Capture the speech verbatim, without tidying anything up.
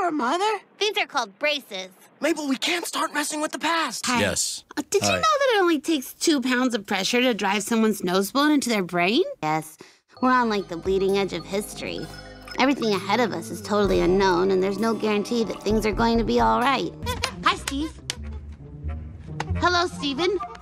for, Mother? These are called braces. Mabel, we can't start messing with the past. Hi. Yes. Uh, did you Hi. know that it only takes two pounds of pressure to drive someone's nose bone into their brain? Yes, we're on like the bleeding edge of history. Everything ahead of us is totally unknown, and there's no guarantee that things are going to be all right. Hi, Steve. Hello, Steven.